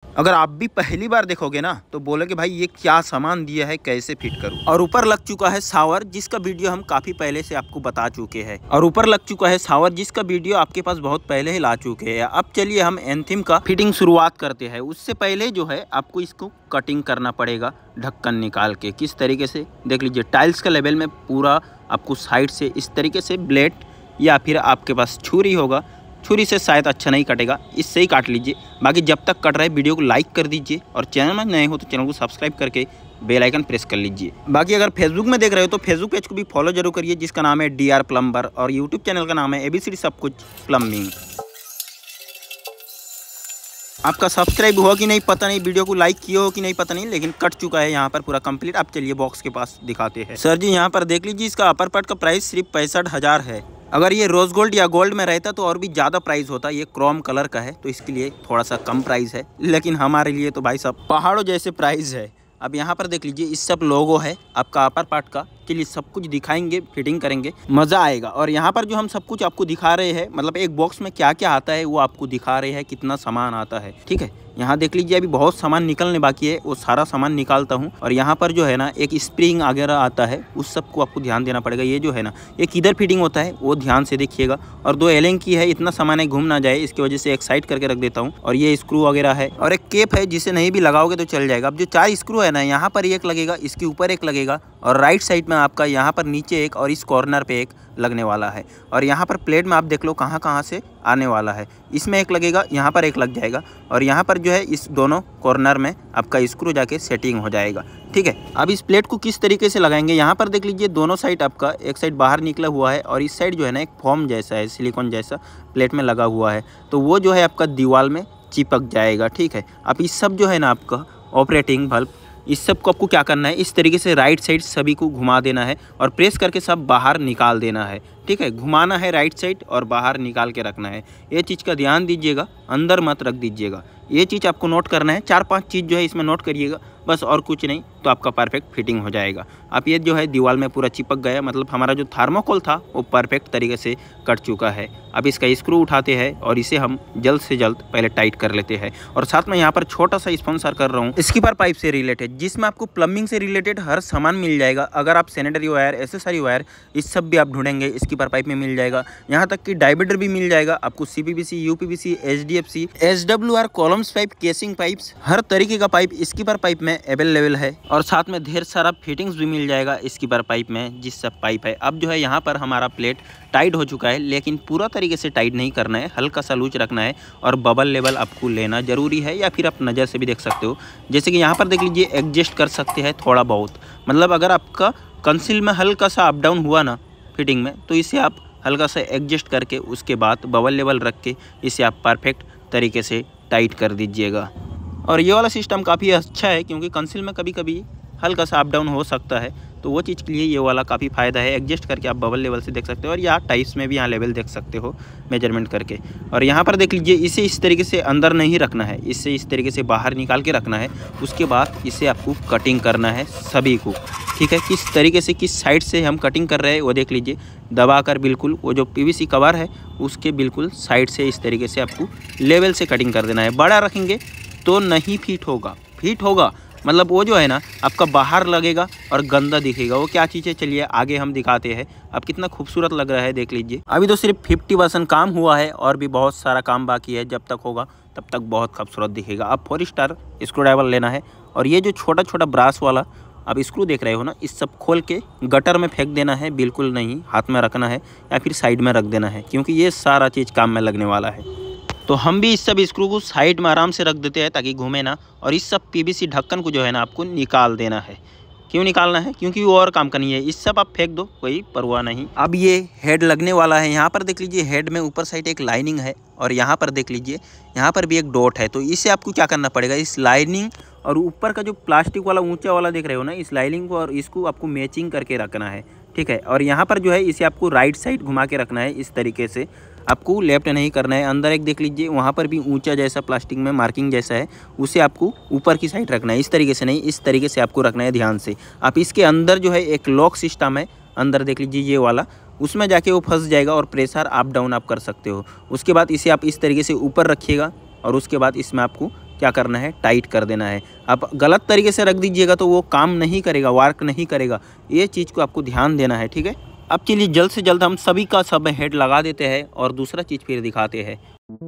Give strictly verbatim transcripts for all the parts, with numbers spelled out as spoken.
अगर आप भी पहली बार देखोगे ना तो बोलोगे भाई ये क्या सामान दिया है, कैसे फिट करूं। और ऊपर लग चुका है शावर, जिसका वीडियो हम काफ़ी पहले से आपको बता चुके हैं। और ऊपर लग चुका है शावर जिसका वीडियो आपके पास बहुत पहले ही ला चुके हैं। अब चलिए हम एंथीम का फिटिंग शुरुआत करते हैं। उससे पहले जो है आपको इसको कटिंग करना पड़ेगा ढक्कन निकाल के। किस तरीके से देख लीजिए, टाइल्स का लेवल में पूरा आपको साइड से इस तरीके से ब्लेड या फिर आपके पास छुरी होगा, छुरी से शायद अच्छा नहीं कटेगा, इससे ही काट लीजिए। बाकी जब तक कट रहा है वीडियो को लाइक कर दीजिए और चैनल में नए हो तो चैनल को सब्सक्राइब करके बेल आइकन प्रेस कर लीजिए। बाकी अगर फेसबुक में देख रहे हो तो फेसबुक पेज को भी फॉलो जरूर करिए, जिसका नाम है डी आर प्लम्बर, और यूट्यूब चैनल का नाम है ए बी सी डी सब कुछ प्लम्बिंग। आपका सब्सक्राइब हुआ कि नहीं पता नहीं, वीडियो को लाइक किया हो कि नहीं पता नहीं, लेकिन कट चुका है यहाँ पर पूरा कंप्लीट। अब चलिए बॉक्स के पास दिखाते हैं। सर जी यहाँ पर देख लीजिए, इसका अपर पार्ट का प्राइस सिर्फ पैंसठ हज़ार है। अगर ये रोज गोल्ड या गोल्ड में रहता तो और भी ज़्यादा प्राइस होता। ये क्रोम कलर का है तो इसके लिए थोड़ा सा कम प्राइस है, लेकिन हमारे लिए तो भाई साहब पहाड़ों जैसे प्राइस है। अब यहाँ पर देख लीजिए, इस सब लोगो है आपका अपर पार्ट का। चलिए सब कुछ दिखाएंगे, फिटिंग करेंगे, मज़ा आएगा। और यहाँ पर जो हम सब कुछ आपको दिखा रहे हैं, मतलब एक बॉक्स में क्या क्या आता है वो आपको दिखा रहे हैं, कितना सामान आता है। ठीक है, यहाँ देख लीजिए अभी बहुत सामान निकलने बाकी है, वो सारा सामान निकालता हूँ। और यहाँ पर जो है ना एक स्प्रिंग वगैरह आता है, उस सब को आपको ध्यान देना पड़ेगा। ये जो है ना ये किधर फिटिंग होता है वो ध्यान से देखिएगा। और दो एलिंग की है, इतना सामान है घूम ना जाए, इसकी वजह से एक साइड करके रख देता हूँ। और ये स्क्रू वगैरह है और एक केप है जिसे नहीं भी लगाओगे तो चल जाएगा। अब जो चार स्क्रू है ना, यहाँ पर एक लगेगा, इसके ऊपर एक लगेगा, और राइट साइड में आपका यहाँ पर नीचे एक और इस कॉर्नर पे एक लगने वाला है। और यहाँ पर प्लेट में आप देख लो कहाँ कहाँ से आने वाला है। इसमें एक लगेगा, यहाँ पर एक लग जाएगा, और यहाँ पर जो है इस दोनों कॉर्नर में आपका स्क्रू जाके सेटिंग हो जाएगा। ठीक है, अब इस प्लेट को किस तरीके से लगाएंगे, यहाँ पर देख लीजिए दोनों साइड आपका एक साइड बाहर निकला हुआ है और इस साइड जो है ना एक फॉर्म जैसा है, सिलिकॉन जैसा प्लेट में लगा हुआ है, तो वो जो है आपका दीवार में चिपक जाएगा। ठीक है, अब इस सब जो है ना आपका ऑपरेटिंग बल्ब, इस सब को आपको क्या करना है, इस तरीके से राइट साइड सभी को घुमा देना है और प्रेस करके सब बाहर निकाल देना है। ठीक है, घुमाना है राइट साइड और बाहर निकाल के रखना है। ये चीज़ का ध्यान दीजिएगा, अंदर मत रख दीजिएगा। ये चीज़ आपको नोट करना है, चार पांच चीज़ जो है इसमें नोट करिएगा बस, और कुछ नहीं, तो आपका परफेक्ट फिटिंग हो जाएगा। अब ये जो है दीवार में पूरा चिपक गया, मतलब हमारा जो थर्मोकोल था वो परफेक्ट तरीके से कट चुका है। अब इसका स्क्रू उठाते हैं और इसे हम जल्द से जल्द पहले टाइट कर लेते हैं। और साथ में यहाँ पर छोटा सा स्पॉन्सर कर रहा हूँ स्कीपर पाइप से रिलेटेड, जिसमें आपको प्लम्बिंग से रिलेटेड हर सामान मिल जाएगा। अगर आप सैनिटरी वायर, एसेसरी वायर, इस सब भी आप ढूंढेंगे स्कीपर पाइप में मिल जाएगा। यहाँ तक कि डायमीटर भी मिल जाएगा आपको, C P V C, U P V C, H D F C, S W R, columns pipe, casing pipes, हर तरीके का पाइप स्कीपर पाइप में अवेलेबल है। और साथ में ढेर सारा फिटिंग्स भी मिल जाएगा स्कीपर पाइप में, जिस सब पाइप है। अब जो है यहाँ पर हमारा प्लेट टाइट हो चुका है, लेकिन पूरा तरीके से टाइट नहीं करना है, हल्का सा लूज रखना है। और बबल लेवल आपको लेना जरूरी है, या फिर आप नज़र से भी देख सकते हो। जैसे कि यहाँ पर देख लीजिए एडजस्ट कर सकते हैं थोड़ा बहुत, मतलब अगर आपका कंसील में हल्का सा अप डाउन हुआ ना फिटिंग में, तो इसे आप हल्का सा एडजस्ट करके उसके बाद बबल लेवल रख के इसे आप परफेक्ट तरीके से टाइट कर दीजिएगा। और ये वाला सिस्टम काफ़ी अच्छा है, क्योंकि कंसील में कभी कभी हल्का सा अप डाउन हो सकता है, तो वो चीज़ के लिए ये वाला काफ़ी फ़ायदा है। एडजस्ट करके आप बबल लेवल से देख सकते हो, और यहाँ टाइप्स में भी यहाँ लेवल देख सकते हो मेजरमेंट करके। और यहाँ पर देख लीजिए इसे इस तरीके से अंदर नहीं रखना है, इससे इस तरीके से बाहर निकाल के रखना है। उसके बाद इसे आपको कटिंग करना है सभी को। ठीक है, किस तरीके से किस साइड से हम कटिंग कर रहे हैं वो देख लीजिए, दबाकर बिल्कुल वो जो पी वी सी कवर है उसके बिल्कुल साइड से इस तरीके से आपको लेवल से कटिंग कर देना है। बड़ा रखेंगे तो नहीं फिट होगा, फिट होगा मतलब वो जो है ना आपका बाहर लगेगा और गंदा दिखेगा। वो क्या चीज़ है, चलिए आगे हम दिखाते हैं। अब कितना खूबसूरत लग रहा है देख लीजिए। अभी तो सिर्फ फिफ्टी परसेंट काम हुआ है और भी बहुत सारा काम बाकी है, जब तक होगा तब तक बहुत खूबसूरत दिखेगा। अब फोर स्टार स्क्रू ड्राइवर लेना है, और ये जो छोटा छोटा ब्रास वाला आप स्क्रू देख रहे हो ना, इस सब खोल के गटर में फेंक देना है, बिल्कुल नहीं हाथ में रखना है या फिर साइड में रख देना है, क्योंकि ये सारा चीज़ काम में लगने वाला है। तो हम भी इस सब स्क्रू को साइड में आराम से रख देते हैं ताकि घूमे ना। और इस सब पी वी सी ढक्कन को जो है ना आपको निकाल देना है। क्यों निकालना है, क्योंकि वो और काम करनी है। इस सब आप फेंक दो, कोई परवाह नहीं। अब ये हेड लगने वाला है, यहाँ पर देख लीजिए हेड में ऊपर साइड एक लाइनिंग है, और यहाँ पर देख लीजिए यहाँ पर भी एक डॉट है। तो इसे आपको क्या करना पड़ेगा, इस लाइनिंग और ऊपर का जो प्लास्टिक वाला ऊंचा वाला देख रहे हो ना, इस लाइनिंग को और इसको आपको मैचिंग करके रखना है। ठीक है, और यहाँ पर जो है इसे आपको राइट साइड घुमा के रखना है इस तरीके से, आपको लेफ्ट नहीं करना है। अंदर एक देख लीजिए वहाँ पर भी ऊंचा जैसा प्लास्टिक में मार्किंग जैसा है, उसे आपको ऊपर की साइड रखना है, इस तरीके से नहीं, इस तरीके से आपको रखना है ध्यान से। आप इसके अंदर जो है एक लॉक सिस्टम है, अंदर देख लीजिए ये वाला, उसमें जाके वो फंस जाएगा और प्रेशर अप डाउन आप कर सकते हो। उसके बाद इसे आप इस तरीके से ऊपर रखिएगा और उसके बाद इसमें आपको क्या करना है, टाइट कर देना है। आप गलत तरीके से रख दीजिएगा तो वो काम नहीं करेगा, वर्क नहीं करेगा। ये चीज़ को आपको ध्यान देना है, ठीक है। अब चलिए जल्द से जल्द हम सभी का सब हेड लगा देते हैं और दूसरा चीज़ फिर दिखाते हैं।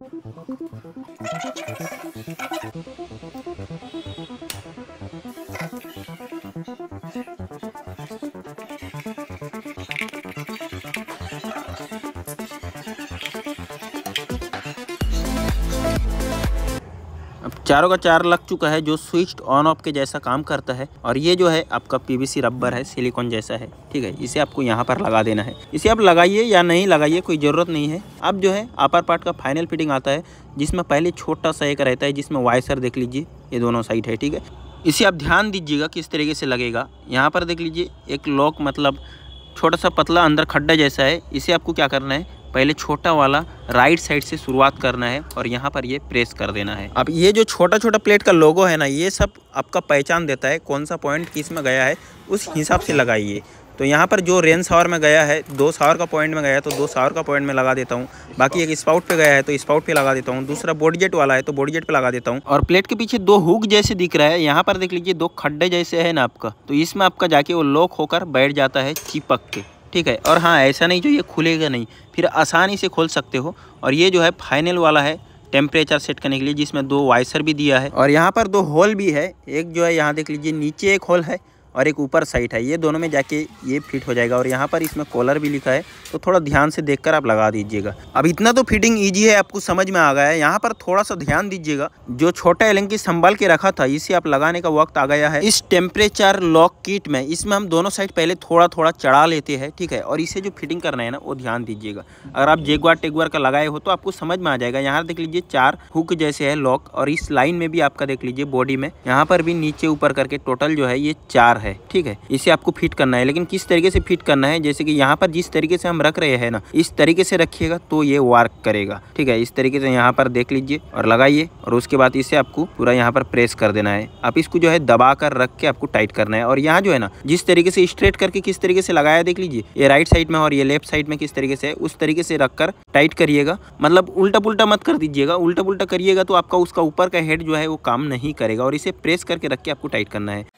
अब चारों का चार लग चुका है, जो स्विच ऑन ऑफ के जैसा काम करता है। और ये जो है आपका पीवीसी रबर है, सिलिकॉन जैसा है, ठीक है। इसे आपको यहाँ पर लगा देना है। इसे आप लगाइए या नहीं लगाइए, कोई ज़रूरत नहीं है। अब जो है अपर पार्ट का फाइनल फिटिंग आता है, जिसमें पहले छोटा सा एक रहता है, जिसमें वाइसर देख लीजिए ये दोनों साइड है, ठीक है। इसे आप ध्यान दीजिएगा किस तरीके से लगेगा। यहाँ पर देख लीजिए एक लॉक, मतलब छोटा सा पतला अंदर खड्डा जैसा है। इसे आपको क्या करना है, पहले छोटा वाला राइट साइड से शुरुआत करना है और यहाँ पर ये प्रेस कर देना है। अब ये जो छोटा छोटा प्लेट का लोगो है ना, ये सब आपका पहचान देता है कौन सा पॉइंट किस में गया है, उस हिसाब से लगाइए। तो यहाँ पर जो रेन शावर में गया है, दो शावर का पॉइंट में गया है तो दो शावर का पॉइंट में लगा देता हूँ। बाकी एक स्पाउट पे गया है तो स्पाउट पे लगा देता हूँ। दूसरा बॉडी जेट वाला है तो बॉडी जेट पे लगा देता हूँ। और प्लेट के पीछे दो हुक जैसे दिख रहा है, यहाँ पर देख लीजिए दो खड्डे जैसे है ना आपका, तो इसमें आपका जाके वो लॉक होकर बैठ जाता है चिपक के, ठीक है। और हाँ, ऐसा नहीं जो ये खुलेगा नहीं, फिर आसानी से खोल सकते हो। और ये जो है फाइनल वाला है टेम्परेचर सेट करने के लिए, जिसमें दो वाइसर भी दिया है और यहाँ पर दो होल भी है। एक जो है यहाँ देख लीजिए नीचे एक होल है और एक ऊपर साइड है, ये दोनों में जाके ये फिट हो जाएगा। और यहाँ पर इसमें कॉलर भी लिखा है, तो थोड़ा ध्यान से देखकर आप लगा दीजिएगा। अब इतना तो फिटिंग इजी है, आपको समझ में आ गया है। यहाँ पर थोड़ा सा ध्यान दीजिएगा, जो छोटा एलंकी संभाल के रखा था, इसे आप लगाने का वक्त आ गया है। इस टेम्परेचर लॉक किट में इसमें हम दोनों साइड पहले थोड़ा थोड़ा चढ़ा लेते हैं, ठीक है। और इसे जो फिटिंग करना है ना, वो ध्यान दीजिएगा। अगर आप जेगवार टेगवार का लगाए हो तो आपको समझ में आ जाएगा। यहाँ देख लीजिए चार हुक जैसे है लॉक, और इस लाइन में भी आपका देख लीजिए बॉडी में, यहाँ पर भी नीचे ऊपर करके टोटल जो है ये चार है, ठीक है। इसे आपको फिट करना है, लेकिन किस तरीके से फिट करना है, जैसे कि यहाँ पर जिस तरीके से हम रख रहे हैं ना, इस तरीके से रखिएगा तो ये वर्क करेगा, ठीक है। इस तरीके से यहाँ पर देख लीजिए और लगाइए, और उसके बाद इसे आपको पूरा यहाँ पर प्रेस कर देना है। आप इसको जो है दबा कर रख के आपको टाइट करना है। और यहाँ जो है ना, जिस तरीके से स्ट्रेट करके किस तरीके से लगाया देख लीजिए, ये राइट साइड में और ये लेफ्ट साइड में किस तरीके से है, उस तरीके से रख कर टाइट करिएगा। मतलब उल्टा पुल्टा मत कर दीजिएगा, उल्टा पुल्टा करिएगा तो आपका उसका ऊपर का हेड जो है वो काम नहीं करेगा। और इसे प्रेस करके रख के आपको टाइट करना है।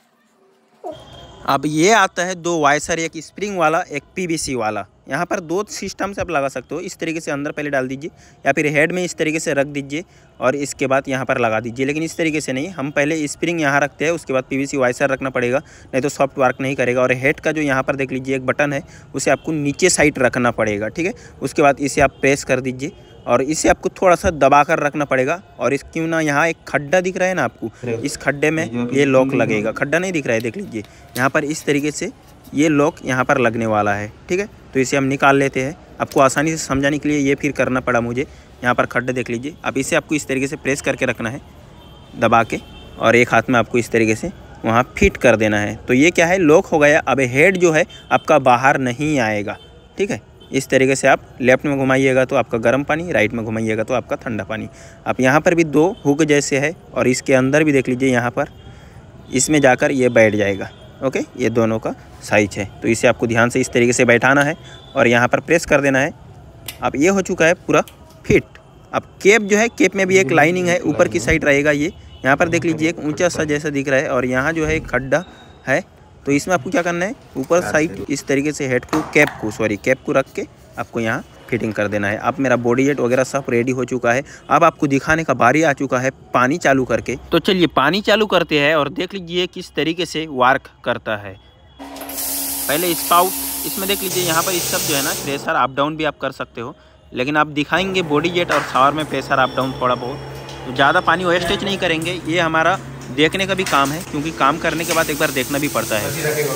अब ये आता है दो वाइसर, एक स्प्रिंग वाला एक पीवीसी वाला। यहाँ पर दो सिस्टम से आप लगा सकते हो। इस तरीके से अंदर पहले डाल दीजिए, या फिर हेड में इस तरीके से रख दीजिए और इसके बाद यहाँ पर लगा दीजिए। लेकिन इस तरीके से नहीं, हम पहले स्प्रिंग यहाँ रखते हैं, उसके बाद पीवीसी वाइसर रखना पड़ेगा, नहीं तो सॉफ्ट वर्क नहीं करेगा। और हेड का जो यहाँ पर देख लीजिए एक बटन है, उसे आपको नीचे साइड रखना पड़ेगा, ठीक है। उसके बाद इसे आप प्रेस कर दीजिए और इसे आपको थोड़ा सा दबा कर रखना पड़ेगा। और इस क्यों ना यहाँ एक खड्डा दिख रहा है ना आपको, इस खड्डे में ये लॉक लगेगा। खड्डा नहीं दिख रहा है, देख लीजिए यहाँ पर इस तरीके से ये लॉक यहाँ पर लगने वाला है, ठीक है। तो इसे हम निकाल लेते हैं। आपको आसानी से समझाने के लिए ये फिर करना पड़ा मुझे। यहाँ पर खड्डे देख लीजिए। अब इसे आपको इस तरीके से प्रेस करके रखना है दबा के, और एक हाथ में आपको इस तरीके से वहाँ फिट कर देना है। तो ये क्या है, लॉक हो गया। अब हेड जो है आपका बाहर नहीं आएगा, ठीक है। इस तरीके से आप लेफ्ट में घुमाइएगा तो आपका गर्म पानी, राइट में घुमाइएगा तो आपका ठंडा पानी। आप यहाँ पर भी दो हुक जैसे है, और इसके अंदर भी देख लीजिए यहाँ पर इसमें जाकर ये बैठ जाएगा, ओके। ये दोनों का साइज है, तो इसे आपको ध्यान से इस तरीके से बैठाना है और यहाँ पर प्रेस कर देना है। अब ये हो चुका है पूरा फिट। अब केप जो है, केप में भी एक लाइनिंग है, ऊपर की साइड रहेगा ये। यहाँ पर देख लीजिए एक ऊँचा सा जैसा दिख रहा है, और यहाँ जो है एक खड्डा है। तो इसमें आपको क्या करना है, ऊपर साइड इस तरीके से हेड को कैप को सॉरी कैप को रख के आपको यहाँ फिटिंग कर देना है। अब मेरा बॉडी जेट वगैरह सब रेडी हो चुका है। अब आपको दिखाने का बारी आ चुका है पानी चालू करके। तो चलिए पानी चालू करते हैं और देख लीजिए किस तरीके से वर्क करता है। पहले स्पाउट, इसमें देख लीजिए यहाँ पर इस सब जो है ना प्रेशर अप डाउन भी आप कर सकते हो, लेकिन आप दिखाएंगे बॉडी जेट और शावर में प्रेशर अप डाउन थोड़ा बहुत। तो ज़्यादा पानी वेस्टेज नहीं करेंगे, ये हमारा देखने का भी काम है, क्योंकि काम करने के बाद एक बार देखना भी पड़ता है।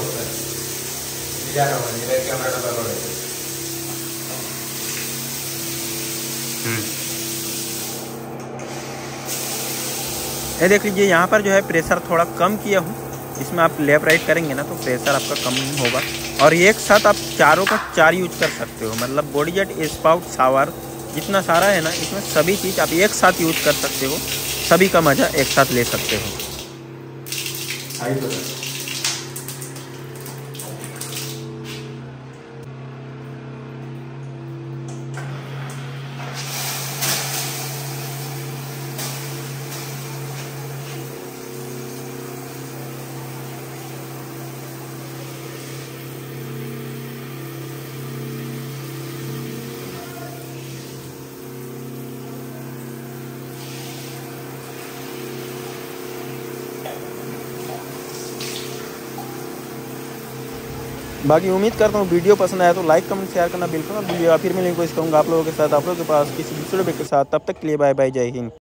ये देख लीजिए यहाँ पर जो है प्रेशर थोड़ा कम किया हूँ। इसमें आप लेफ्ट राइट करेंगे ना तो प्रेशर आपका कम नहीं होगा। और एक साथ आप चारों का चार यूज कर सकते हो, मतलब बॉडी जेट, स्पाउट, शावर जितना सारा है ना, इसमें सभी चीज़ आप एक साथ यूज कर सकते हो। सभी का मज़ा एक साथ ले सकते हो। बाकी उम्मीद करता हूँ वीडियो पसंद आया तो लाइक कमेंट शेयर करना बिल्कुल ना भूलिएगा। फिर मिलने की कोशिश करूँगा आप लोगों के साथ, आप लोगों के पास किसी दूसरे वीडियो के साथ। तब तक के लिए बाय बाय, जय हिंद।